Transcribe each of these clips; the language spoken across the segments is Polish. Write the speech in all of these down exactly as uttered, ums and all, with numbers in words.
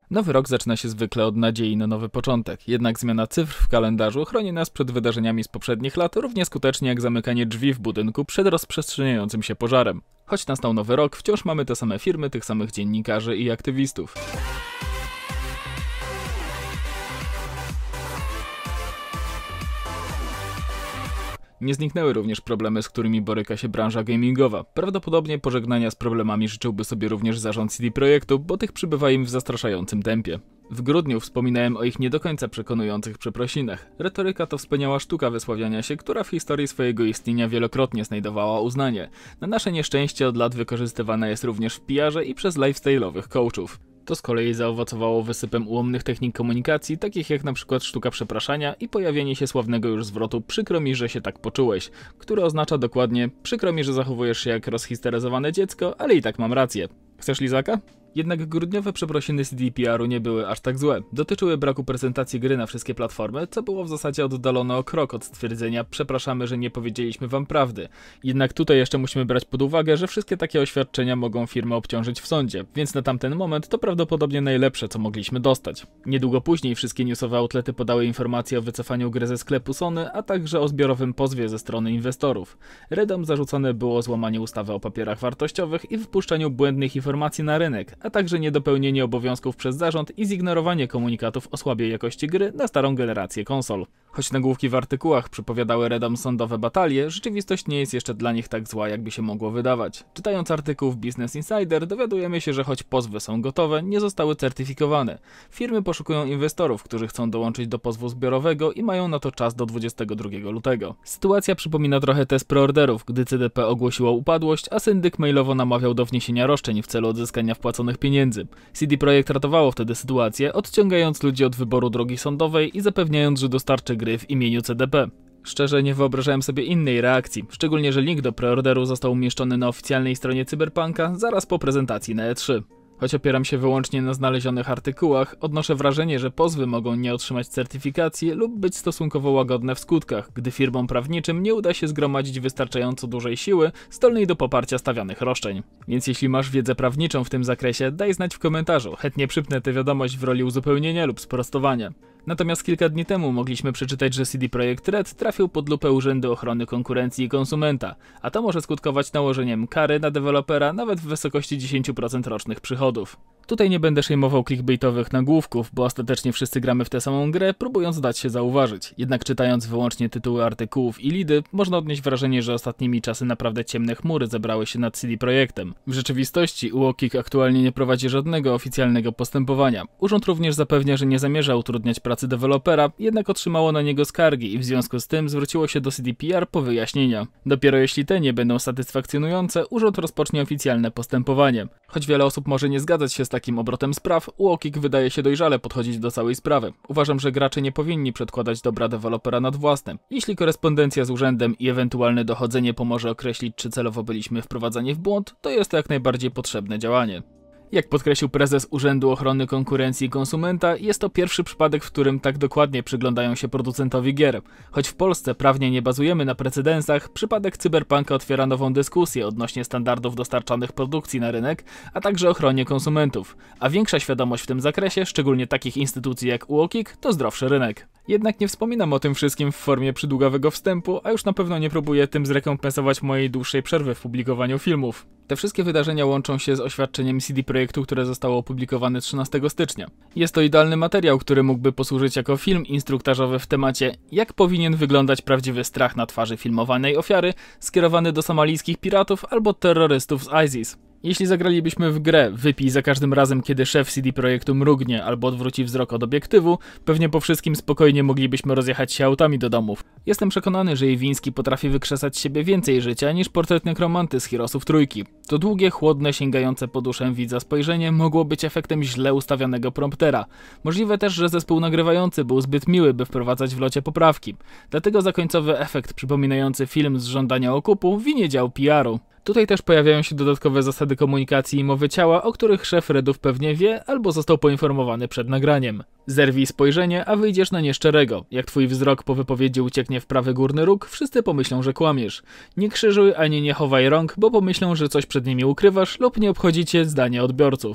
Nowy rok zaczyna się zwykle od nadziei na nowy początek, jednak zmiana cyfr w kalendarzu chroni nas przed wydarzeniami z poprzednich lat równie skutecznie jak zamykanie drzwi w budynku przed rozprzestrzeniającym się pożarem. Choć nastał nowy rok, wciąż mamy te same firmy, tych samych dziennikarzy i aktywistów. Nie zniknęły również problemy, z którymi boryka się branża gamingowa. Prawdopodobnie pożegnania z problemami życzyłby sobie również zarząd C D Projektu, bo tych przybywa im w zastraszającym tempie. W grudniu wspominałem o ich nie do końca przekonujących przeprosinach. Retoryka to wspaniała sztuka wysławiania się, która w historii swojego istnienia wielokrotnie znajdowała uznanie. Na nasze nieszczęście od lat wykorzystywana jest również w P R ze i przez lifestyle'owych coachów. To z kolei zaowocowało wysypem ułomnych technik komunikacji, takich jak na przykład sztuka przepraszania i pojawienie się sławnego już zwrotu "przykro mi, że się tak poczułeś", który oznacza dokładnie "przykro mi, że zachowujesz się jak rozhisteryzowane dziecko, ale i tak mam rację. Chcesz lizaka?" Jednak grudniowe przeprosiny C D P R u nie były aż tak złe. Dotyczyły braku prezentacji gry na wszystkie platformy, co było w zasadzie oddalone o krok od stwierdzenia "przepraszamy, że nie powiedzieliśmy wam prawdy". Jednak tutaj jeszcze musimy brać pod uwagę, że wszystkie takie oświadczenia mogą firmę obciążyć w sądzie, więc na tamten moment to prawdopodobnie najlepsze, co mogliśmy dostać. Niedługo później wszystkie newsowe outlety podały informacje o wycofaniu gry ze sklepu Sony, a także o zbiorowym pozwie ze strony inwestorów. Redom zarzucone było złamanie ustawy o papierach wartościowych i wypuszczaniu błędnych informacji na rynek, a także niedopełnienie obowiązków przez zarząd i zignorowanie komunikatów o słabej jakości gry na starą generację konsol. Choć nagłówki w artykułach przypowiadały Redom sądowe batalie, rzeczywistość nie jest jeszcze dla nich tak zła, jakby się mogło wydawać. Czytając artykuł w Business Insider, dowiadujemy się, że choć pozwy są gotowe, nie zostały certyfikowane. Firmy poszukują inwestorów, którzy chcą dołączyć do pozwu zbiorowego i mają na to czas do dwudziestego drugiego lutego. Sytuacja przypomina trochę test preorderów, gdy C D P ogłosiło upadłość, a syndyk mailowo namawiał do wniesienia roszczeń w celu odzyskania wpłaconych pieniędzy. C D Projekt ratowało wtedy sytuację, odciągając ludzi od wyboru drogi sądowej i zapewniając, że dostarczy gry w imieniu C D P. Szczerze nie wyobrażałem sobie innej reakcji, szczególnie że link do preorderu został umieszczony na oficjalnej stronie Cyberpunka zaraz po prezentacji na E trzy. Choć opieram się wyłącznie na znalezionych artykułach, odnoszę wrażenie, że pozwy mogą nie otrzymać certyfikacji lub być stosunkowo łagodne w skutkach, gdy firmom prawniczym nie uda się zgromadzić wystarczająco dużej siły zdolnej do poparcia stawianych roszczeń. Więc jeśli masz wiedzę prawniczą w tym zakresie, daj znać w komentarzu, chętnie przypnę tę wiadomość w roli uzupełnienia lub sprostowania. Natomiast kilka dni temu mogliśmy przeczytać, że C D Projekt Red trafił pod lupę Urzędu Ochrony Konkurencji i Konsumenta, a to może skutkować nałożeniem kary na dewelopera nawet w wysokości dziesięć procent rocznych przychodów. Tutaj nie będę szejmował clickbaitowych nagłówków, bo ostatecznie wszyscy gramy w tę samą grę, próbując dać się zauważyć. Jednak czytając wyłącznie tytuły artykułów i lidy, można odnieść wrażenie, że ostatnimi czasy naprawdę ciemne chmury zebrały się nad C D Projektem. W rzeczywistości U O K I K aktualnie nie prowadzi żadnego oficjalnego postępowania. Urząd również zapewnia, że nie zamierza utrudniać pracy dewelopera, jednak otrzymało na niego skargi i w związku z tym zwróciło się do C D P R po wyjaśnienia. Dopiero jeśli te nie będą satysfakcjonujące, urząd rozpocznie oficjalne postępowanie. Choć wiele osób może nie zgadzać się z takim obrotem spraw, U O K I K wydaje się dojrzale podchodzić do całej sprawy. Uważam, że gracze nie powinni przedkładać dobra dewelopera nad własnym. Jeśli korespondencja z urzędem i ewentualne dochodzenie pomoże określić, czy celowo byliśmy wprowadzani w błąd, to jest to jak najbardziej potrzebne działanie. Jak podkreślił prezes Urzędu Ochrony Konkurencji i Konsumenta, jest to pierwszy przypadek, w którym tak dokładnie przyglądają się producentowi gier. Choć w Polsce prawnie nie bazujemy na precedensach, przypadek Cyberpunka otwiera nową dyskusję odnośnie standardów dostarczanych produkcji na rynek, a także ochronie konsumentów. A większa świadomość w tym zakresie, szczególnie takich instytucji jak U O K I K, to zdrowszy rynek. Jednak nie wspominam o tym wszystkim w formie przydługawego wstępu, a już na pewno nie próbuję tym zrekompensować mojej dłuższej przerwy w publikowaniu filmów. Te wszystkie wydarzenia łączą się z oświadczeniem C D Projektu, które zostało opublikowane trzynastego stycznia. Jest to idealny materiał, który mógłby posłużyć jako film instruktażowy w temacie "Jak powinien wyglądać prawdziwy strach na twarzy filmowanej ofiary", skierowany do somalijskich piratów albo terrorystów z ISIS. Jeśli zagralibyśmy w grę "Wypij za każdym razem, kiedy szef C D Projektu mrugnie albo odwróci wzrok od obiektywu", pewnie po wszystkim spokojnie moglibyśmy rozjechać się autami do domów. Jestem przekonany, że Iwiński potrafi wykrzesać z siebie więcej życia niż portret nekromanty z Heroesów trójki. To długie, chłodne, sięgające po duszę widza spojrzenie mogło być efektem źle ustawionego promptera. Możliwe też, że zespół nagrywający był zbyt miły, by wprowadzać w locie poprawki. Dlatego za końcowy efekt przypominający film z żądania okupu winie dział P R u. Tutaj też pojawiają się dodatkowe zasady komunikacji i mowy ciała, o których szef Redów pewnie wie albo został poinformowany przed nagraniem. Zerwij spojrzenie, a wyjdziesz na nieszczerego. Jak twój wzrok po wypowiedzi ucieknie w prawy górny róg, wszyscy pomyślą, że kłamiesz. Nie krzyżuj ani nie chowaj rąk, bo pomyślą, że coś przed nimi ukrywasz lub nie obchodzi cię zdanie odbiorców.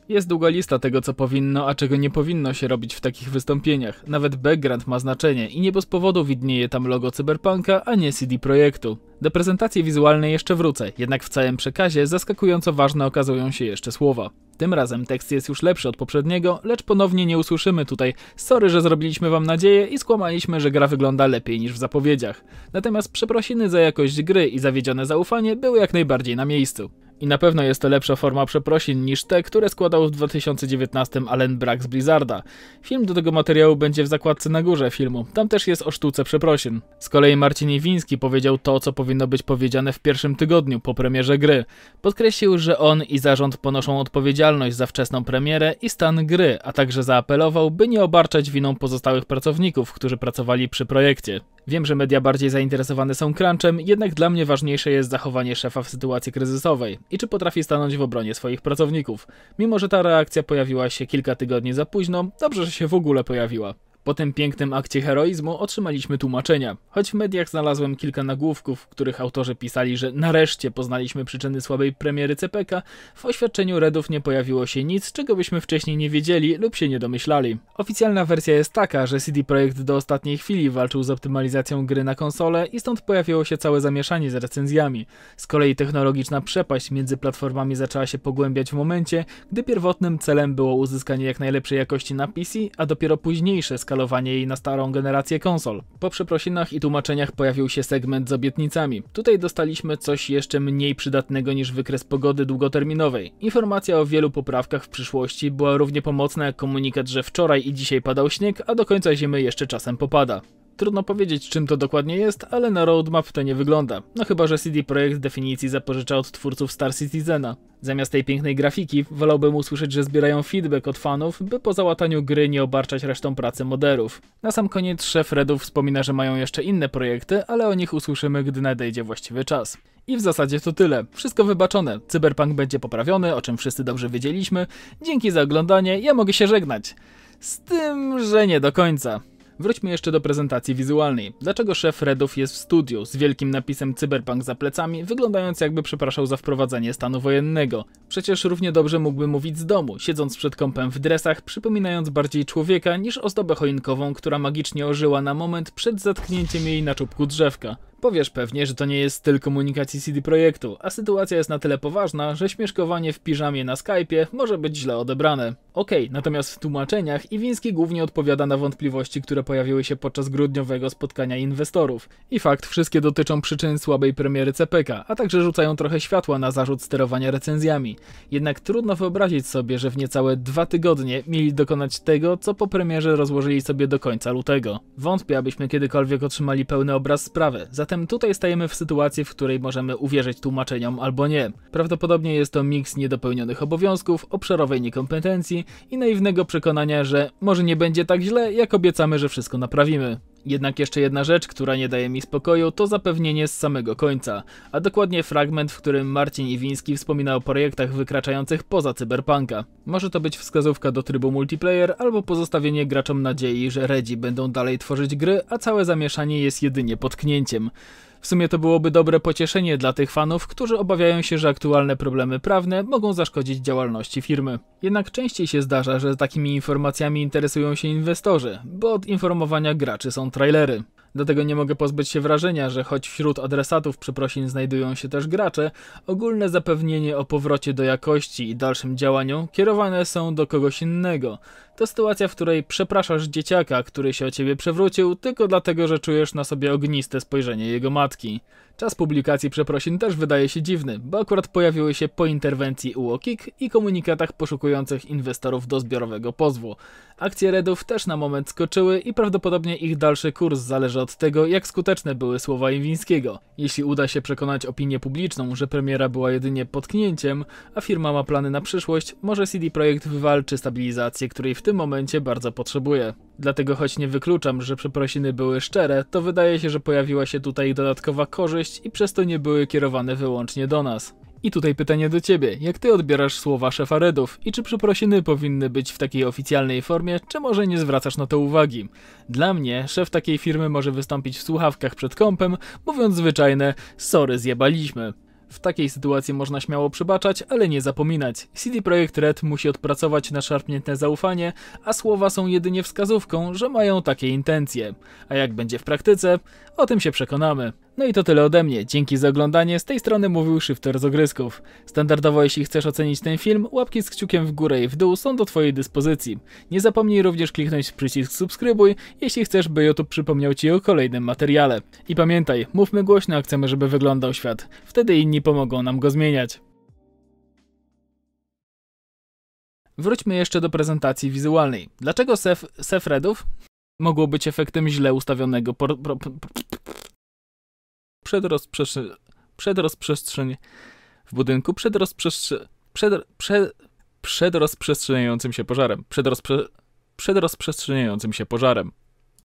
Jest długa lista tego, co powinno, a czego nie powinno się robić w takich wystąpieniach. Nawet background ma znaczenie i nie bez powodu widnieje tam logo Cyberpunka, a nie C D Projektu. Do prezentacji wizualnej jeszcze wrócę, jednak w całym przekazie zaskakująco ważne okazują się jeszcze słowa. Tym razem tekst jest już lepszy od poprzedniego, lecz ponownie nie usłyszymy tutaj sorry, że zrobiliśmy wam nadzieję i skłamaliśmy, że gra wygląda lepiej niż w zapowiedziach. Natomiast przeprosiny za jakość gry i zawiedzione zaufanie były jak najbardziej na miejscu. I na pewno jest to lepsza forma przeprosin niż te, które składał w dwa tysiące dziewiętnastym Alan Brack z Blizzarda. Film do tego materiału będzie w zakładce na górze filmu, tam też jest o sztuce przeprosin. Z kolei Marcin Iwiński powiedział to, co powinno być powiedziane w pierwszym tygodniu po premierze gry. Podkreślił, że on i zarząd ponoszą odpowiedzialność za wczesną premierę i stan gry, a także zaapelował, by nie obarczać winą pozostałych pracowników, którzy pracowali przy projekcie. Wiem, że media bardziej zainteresowane są crunchem, jednak dla mnie ważniejsze jest zachowanie szefa w sytuacji kryzysowej i czy potrafi stanąć w obronie swoich pracowników. Mimo że ta reakcja pojawiła się kilka tygodni za późno, dobrze, że się w ogóle pojawiła. Po tym pięknym akcie heroizmu otrzymaliśmy tłumaczenia. Choć w mediach znalazłem kilka nagłówków, w których autorzy pisali, że nareszcie poznaliśmy przyczyny słabej premiery C P K, w oświadczeniu Redów nie pojawiło się nic, czego byśmy wcześniej nie wiedzieli lub się nie domyślali. Oficjalna wersja jest taka, że C D Projekt do ostatniej chwili walczył z optymalizacją gry na konsolę i stąd pojawiło się całe zamieszanie z recenzjami. Z kolei technologiczna przepaść między platformami zaczęła się pogłębiać w momencie, gdy pierwotnym celem było uzyskanie jak najlepszej jakości na P C, a dopiero późniejsze skalowanie jej na starą generację konsol. Po przeprosinach i tłumaczeniach pojawił się segment z obietnicami. Tutaj dostaliśmy coś jeszcze mniej przydatnego niż wykres pogody długoterminowej. Informacja o wielu poprawkach w przyszłości była równie pomocna jak komunikat, że wczoraj i dzisiaj padał śnieg, a do końca zimy jeszcze czasem popada. Trudno powiedzieć, czym to dokładnie jest, ale na roadmap to nie wygląda. No chyba, że C D Projekt definicji zapożycza od twórców Star Citizena. Zamiast tej pięknej grafiki, wolałbym usłyszeć, że zbierają feedback od fanów, by po załataniu gry nie obarczać resztą pracy moderów. Na sam koniec szef Redów wspomina, że mają jeszcze inne projekty, ale o nich usłyszymy, gdy nadejdzie właściwy czas. I w zasadzie to tyle. Wszystko wybaczone. Cyberpunk będzie poprawiony, o czym wszyscy dobrze wiedzieliśmy. Dzięki za oglądanie, ja mogę się żegnać. Z tym, że nie do końca. Wróćmy jeszcze do prezentacji wizualnej. Dlaczego szef Redów jest w studiu z wielkim napisem Cyberpunk za plecami, wyglądając jakby przepraszał za wprowadzenie stanu wojennego? Przecież równie dobrze mógłby mówić z domu, siedząc przed kompem w dresach, przypominając bardziej człowieka niż ozdobę choinkową, która magicznie ożyła na moment przed zatknięciem jej na czubku drzewka. Powiesz pewnie, że to nie jest styl komunikacji C D Projektu, a sytuacja jest na tyle poważna, że śmieszkowanie w piżamie na Skype'ie może być źle odebrane. Okej, okay, natomiast w tłumaczeniach Iwiński głównie odpowiada na wątpliwości, które pojawiły się podczas grudniowego spotkania inwestorów. I fakt, wszystkie dotyczą przyczyn słabej premiery C P K, a także rzucają trochę światła na zarzut sterowania recenzjami. Jednak trudno wyobrazić sobie, że w niecałe dwa tygodnie mieli dokonać tego, co po premierze rozłożyli sobie do końca lutego. Wątpię, abyśmy kiedykolwiek otrzymali pełny obraz sprawy. Zatem tutaj stajemy w sytuacji, w której możemy uwierzyć tłumaczeniom albo nie. Prawdopodobnie jest to miks niedopełnionych obowiązków, obszarowej niekompetencji i naiwnego przekonania, że może nie będzie tak źle, jak obiecamy, że wszystko naprawimy. Jednak jeszcze jedna rzecz, która nie daje mi spokoju, to zapewnienie z samego końca, a dokładnie fragment, w którym Marcin Iwiński wspomina o projektach wykraczających poza Cyberpunka. Może to być wskazówka do trybu multiplayer, albo pozostawienie graczom nadziei, że Redzi będą dalej tworzyć gry, a całe zamieszanie jest jedynie potknięciem. W sumie to byłoby dobre pocieszenie dla tych fanów, którzy obawiają się, że aktualne problemy prawne mogą zaszkodzić działalności firmy. Jednak częściej się zdarza, że takimi informacjami interesują się inwestorzy, bo od informowania graczy są trailery. Dlatego nie mogę pozbyć się wrażenia, że choć wśród adresatów przeprosin znajdują się też gracze, ogólne zapewnienie o powrocie do jakości i dalszym działaniu kierowane są do kogoś innego. To sytuacja, w której przepraszasz dzieciaka, który się o ciebie przewrócił, tylko dlatego, że czujesz na sobie ogniste spojrzenie jego matki. Czas publikacji przeprosin też wydaje się dziwny, bo akurat pojawiły się po interwencji U O K I K i komunikatach poszukujących inwestorów do zbiorowego pozwu. Akcje Redów też na moment skoczyły i prawdopodobnie ich dalszy kurs zależy od tego, jak skuteczne były słowa Iwińskiego. Jeśli uda się przekonać opinię publiczną, że premiera była jedynie potknięciem, a firma ma plany na przyszłość, może C D Projekt wywalczy stabilizację, której w tym momencie bardzo potrzebuje. Dlatego choć nie wykluczam, że przeprosiny były szczere, to wydaje się, że pojawiła się tutaj dodatkowa korzyść i przez to nie były kierowane wyłącznie do nas. I tutaj pytanie do ciebie, jak ty odbierasz słowa szefa Redów i czy przeprosiny powinny być w takiej oficjalnej formie, czy może nie zwracasz na to uwagi? Dla mnie szef takiej firmy może wystąpić w słuchawkach przed kompem, mówiąc zwyczajne sorry, zjebaliśmy. W takiej sytuacji można śmiało przebaczać, ale nie zapominać. C D Projekt Red musi odpracować naszarpnięte zaufanie, a słowa są jedynie wskazówką, że mają takie intencje. A jak będzie w praktyce, o tym się przekonamy. No i to tyle ode mnie. Dzięki za oglądanie. Z tej strony mówił Shifter z Ogrysków. Standardowo, jeśli chcesz ocenić ten film, łapki z kciukiem w górę i w dół są do twojej dyspozycji. Nie zapomnij również kliknąć w przycisk subskrybuj, jeśli chcesz, by YouTube przypomniał ci o kolejnym materiale. I pamiętaj, mówmy głośno, jak chcemy, żeby wyglądał świat. Wtedy inni pomogą nam go zmieniać. Wróćmy jeszcze do prezentacji wizualnej. Dlaczego sef, sef redów mogło być efektem źle ustawionego por, por, por, przed rozprzestrzeniem przed rozprzestrzeń w budynku przed rozprzestrze przed, przed, przed rozprzestrzeniającym się pożarem przed, rozprze przed rozprzestrzeniającym się pożarem